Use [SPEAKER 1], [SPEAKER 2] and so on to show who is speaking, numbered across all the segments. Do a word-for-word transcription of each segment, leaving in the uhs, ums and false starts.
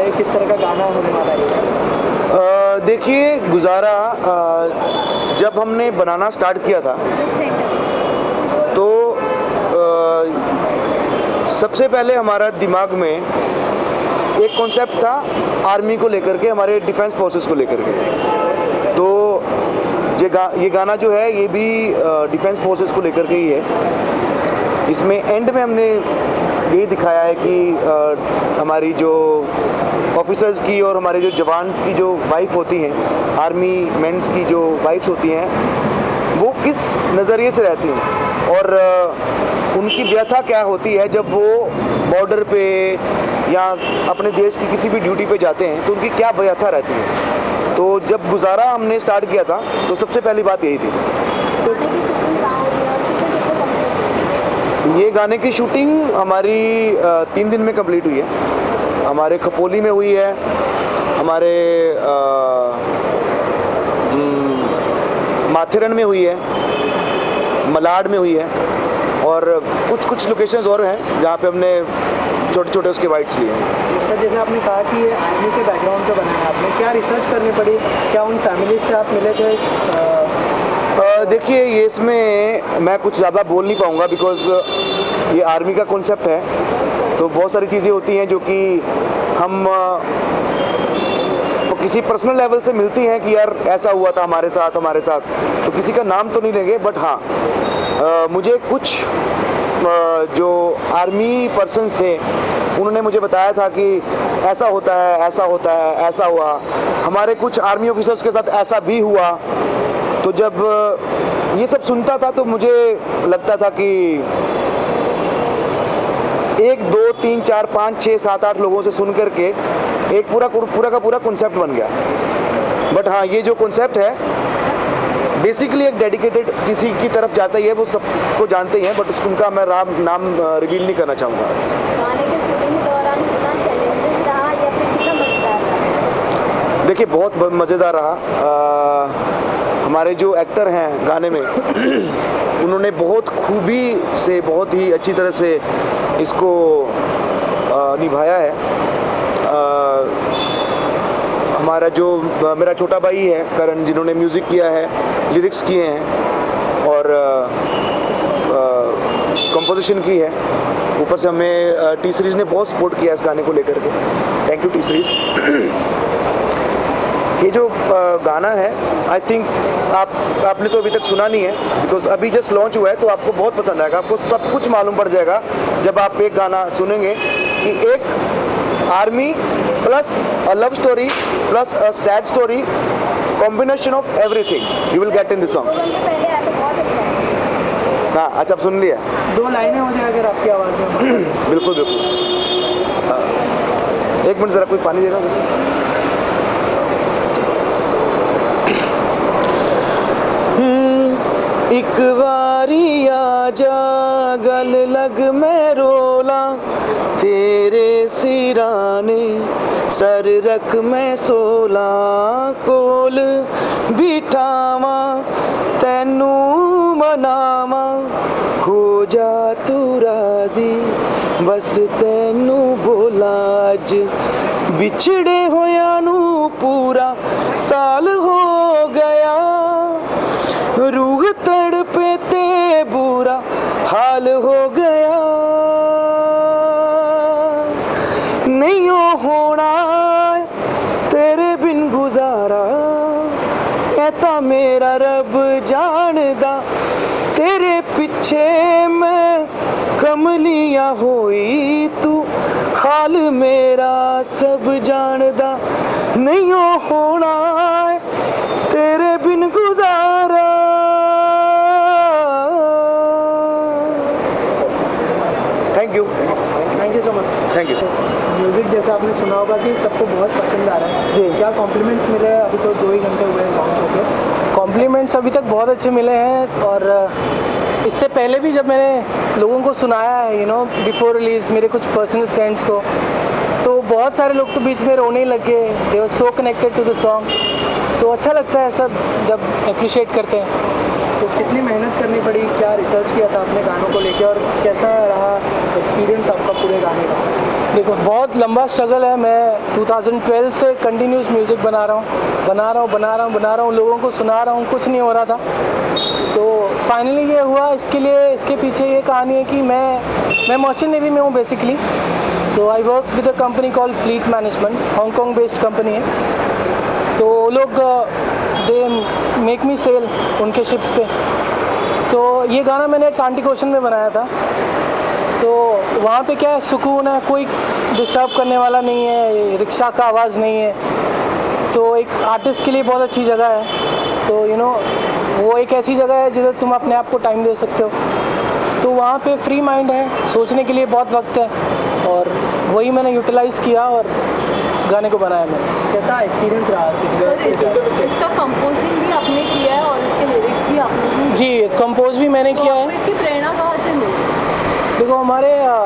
[SPEAKER 1] है, किस तरह का गाना होने वाला है?
[SPEAKER 2] देखिए गुजारा जब हमने बनाना स्टार्ट किया था तो आ, सबसे पहले हमारा दिमाग में एक कॉन्सेप्ट था आर्मी को लेकर के, हमारे डिफेंस फोर्सेस को लेकर के। तो ये गा ये गाना जो है ये भी डिफेंस फोर्सेस को लेकर के ही है। इसमें एंड में हमने यही दिखाया है कि आ, हमारी जो ऑफिसर्स की और हमारे जो जवान्स की जो वाइफ होती हैं, आर्मी मेंस की जो वाइफ्स होती हैं, वो किस नज़रिए से रहती हैं और आ, उनकी व्यथा क्या होती है जब वो बॉर्डर पे या अपने देश की किसी भी ड्यूटी पे जाते हैं, तो उनकी क्या व्यथा रहती है। तो जब गुजारा हमने स्टार्ट किया था तो सबसे पहली बात यही थी। ये गाने की शूटिंग हमारी तीन दिन में कंप्लीट हुई है। हमारे खपोली में हुई है, हमारे माथेरन में हुई है, मलाड में हुई है और कुछ कुछ लोकेशंस और हैं जहाँ पे हमने छोटे छोटे उसके वाइट्स लिए हैं।
[SPEAKER 1] तो जैसे आपने कहा कि ये आर्मी के बैकग्राउंड से बनाया आपने, क्या रिसर्च करनी पड़ी, क्या उन फैमिली से आप मिले थे?
[SPEAKER 2] देखिए ये इसमें मैं कुछ ज़्यादा बोल नहीं पाऊँगा बिकॉज़ ये आर्मी का कॉन्सेप्ट है, तो बहुत सारी चीज़ें होती हैं जो कि हम तो किसी पर्सनल लेवल से मिलती हैं कि यार ऐसा हुआ था हमारे साथ हमारे साथ तो किसी का नाम तो नहीं लेंगे, बट हाँ आ, मुझे कुछ आ, जो आर्मी पर्सन्स थे उन्होंने मुझे बताया था कि ऐसा होता है ऐसा होता है ऐसा हुआ। हमारे कुछ आर्मी ऑफिसर्स के साथ ऐसा भी हुआ। तो जब ये सब सुनता था तो मुझे लगता था कि एक दो तीन चार पाँच छः सात आठ लोगों से सुन करके एक पूरा पूरा का पूरा कॉन्सेप्ट बन गया। बट हाँ ये जो कॉन्सेप्ट है बेसिकली एक डेडिकेटेड किसी की तरफ जाता ही है, वो सबको जानते ही हैं, बट उसको उनका मैं राम नाम रिवील नहीं करना चाहूँगा। देखिए बहुत मज़ेदार रहा। आ, हमारे जो एक्टर हैं गाने में उन्होंने बहुत खूबी से बहुत ही अच्छी तरह से इसको आ, निभाया है। आ, हमारा जो मेरा छोटा भाई है करण, जिन्होंने म्यूज़िक किया है, लिरिक्स किए हैं और कंपोजिशन की है, ऊपर से हमें टी सीरीज़ ने बहुत सपोर्ट किया इस गाने को लेकर के। Thank you T Series. ये जो गाना है आई थिंक आप आपने तो अभी तक सुना नहीं है बिकॉज अभी जस्ट लॉन्च हुआ है, तो आपको बहुत पसंद आएगा। आपको सब कुछ मालूम पड़ जाएगा जब आप एक गाना सुनेंगे कि एक army plus a love story plus a sad story, combination of everything you will get in this song. हाँ अच्छा, आप सुन लिया?
[SPEAKER 1] दो लाइनें हो जाए अगर आपकी आवाज़ में।
[SPEAKER 2] बिल्कुल बिल्कुल। एक मिनट ज़रा कोई पानी देना मुझे। एक बारी आजा गल लग मैं रोला, तेरे सिराने सर रख मैं सोला, कोल बिठावा तैनू मनावा, हो जा तू राजी बस तैनू बोला। अज बिछड़े होया नू पूरा साल हो गया, रूह तड़पे ते बुरा हाल हो गया, नहीं होना तेरे बिन गुजारा, ऐता मेरा रब जानदा, तेरे पीछे मैं कमलिया होई तू, हाल मेरा सब जानदा, नहीं होना तेरे बिन गुजारा। Thank you
[SPEAKER 1] thank you so much.
[SPEAKER 2] Thank you.
[SPEAKER 1] Music जैसा आपने सुना होगा कि सबको बहुत पसंद आ रहा है जी, क्या कॉम्प्लीमेंट्स मिले हैं? अभी तो दो ही घंटे हुए हैं लॉन्च होकर।
[SPEAKER 3] कॉम्प्लीमेंट्स अभी तक बहुत अच्छे मिले हैं और इससे पहले भी जब मैंने लोगों को सुनाया है यू नो बिफोर रिलीज़, मेरे कुछ पर्सनल फ्रेंड्स को, तो बहुत सारे लोग तो बीच में रोने लग गए, they were so connected to the song. तो अच्छा लगता है सब जब अप्रिशिएट करते हैं।
[SPEAKER 1] तो कितनी मेहनत करनी पड़ी, क्या रिसर्च किया था अपने गानों को लेकर और कैसा रहा एक्सपीरियंस आपका पूरे गाने का?
[SPEAKER 3] देखो बहुत लंबा स्ट्रगल है। मैं दो हज़ार बारह से कंटिन्यूस म्यूज़िक बना रहा हूँ बना रहा हूँ बना रहा हूँ बना रहा हूँ लोगों को सुना रहा हूँ, कुछ नहीं हो रहा था। तो फाइनली ये हुआ। इसके लिए इसके पीछे ये कहानी है कि मैं मैं मर्चेंट नेवी में हूँ बेसिकली। तो I work with a company called fleet management, Hong Kong based company है। तो वो लोग दे मेक मी सेल उनके शिप्स पे। तो ये गाना मैंने अटलांटिक ओशन में बनाया था। तो वहाँ पे क्या है, सुकून है, कोई डिस्टर्ब करने वाला नहीं है, रिक्शा का आवाज़ नहीं है। तो एक आर्टिस्ट के लिए बहुत अच्छी जगह है। तो यू नो वो एक ऐसी जगह है जिधर तुम अपने आप को टाइम दे सकते हो। तो वहाँ पे फ्री माइंड है, सोचने के लिए बहुत वक्त है, और वही मैंने यूटिलाइज़ किया और गाने को बनाया मैंने।
[SPEAKER 1] कैसा एक्सपीरियंस रहा?
[SPEAKER 4] इसका कंपोजिंग भी आपने किया है और इसके लिरिक्स भी आपने?
[SPEAKER 3] जी, कंपोज भी मैंने
[SPEAKER 4] तो
[SPEAKER 3] किया है।
[SPEAKER 4] इसकी प्रेरणा कहाँ से मिली?
[SPEAKER 3] देखो हमारे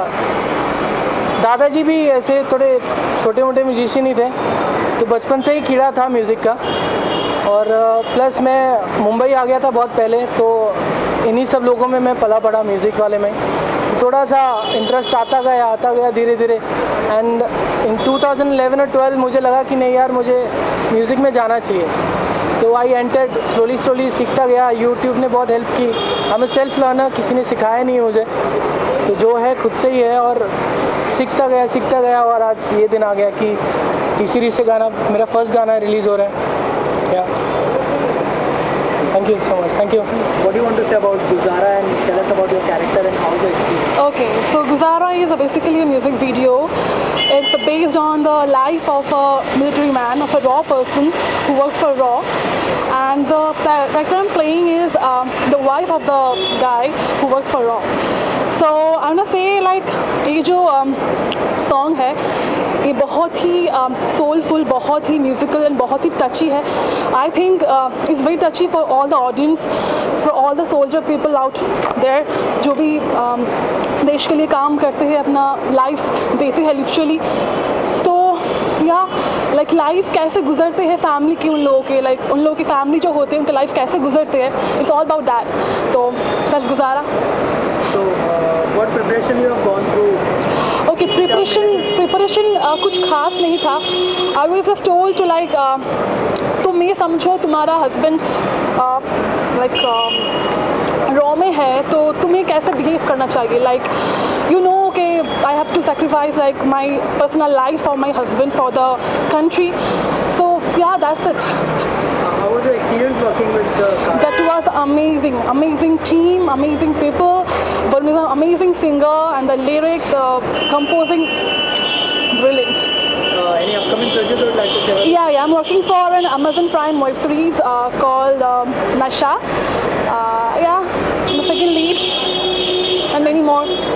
[SPEAKER 3] दादाजी भी ऐसे थोड़े छोटे मोटे म्यूजिशियन ही थे। तो बचपन से ही कीड़ा था म्यूज़िक का। और प्लस मैं मुंबई आ गया था बहुत पहले, तो इन्हीं सब लोगों में मैं पला पड़ा, म्यूज़िक वाले में। तो थोड़ा सा इंटरेस्ट आता गया आता गया धीरे धीरे। एंड इन दो हज़ार ग्यारह और बारह मुझे लगा कि नहीं यार, मुझे म्यूज़िक में जाना चाहिए। तो आई एंटर्ड स्लोली स्लोली, सीखता गया। यूट्यूब ने बहुत हेल्प की। हमें सेल्फ लर्नर, किसी ने सिखाया नहीं मुझे, तो जो है खुद से ही है। और सीखता गया सीखता गया और आज ये दिन आ गया कि टी सीरीज से गाना, मेरा फर्स्ट गाना रिलीज़ हो रहा है। क्या Thank you so much. Thank you.
[SPEAKER 1] What do you want to say about Guzara, and tell us about your character and how the experience?
[SPEAKER 5] Okay, so Guzara is a basically a music video. It's based on the life of a military man, of a raw person who works for Raw. And the character I'm playing is um, the wife of the guy who works for Raw. So I'm gonna say like ये जो um, song है, ये बहुत ही soulful, um, बहुत ही musical and बहुत ही touchy है। I think it's very touchy for all the audience, for all the soldier people out there, जो भी um, देश के लिए काम करते हैं, अपना लाइफ देते हैं लिटरली। तो या लाइक लाइफ कैसे गुजरते हैं फैमिली की, उन लोगों के लाइक उन लोगों की फैमिली जो होते हैं उनके लाइफ कैसे गुजरते हैं, इट्स ऑल अबाउट दैट। तो दैट्स गुजारा।
[SPEAKER 1] So uh, what preparation you have gone through?
[SPEAKER 5] Okay, preparation preparation कुछ खास नहीं था। I was just told to like तुम ये समझो तुम्हारा हस्बैंड लाइक रॉ में है, तो तुम्हें कैसे बिहेव करना चाहिए। लाइक यू नो कि I have to sacrifice like my personal life for my husband for the country. So ya that's it.
[SPEAKER 1] How was your experience working with the cast?
[SPEAKER 5] That was amazing, amazing team, amazing people. Varun is an amazing singer, and the lyrics, uh, composing, brilliant.
[SPEAKER 1] Uh, any upcoming project you would like to share?
[SPEAKER 5] Yeah, yeah, I'm working for an Amazon Prime web series uh, called um, Nasha. Uh, yeah, I'm the second lead, and many more.